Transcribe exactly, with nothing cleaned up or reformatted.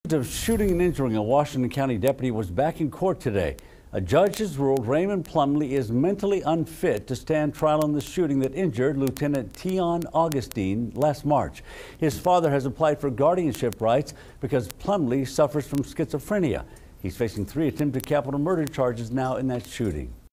Of shooting and injuring a Washington County deputy was back in court today. A judge has ruled Raymond Plumlee is mentally unfit to stand trial in the shooting that injured Lieutenant Tion Augustine last March. His father has applied for guardianship rights because Plumlee suffers from schizophrenia. He's facing three attempted capital murder charges now in that shooting.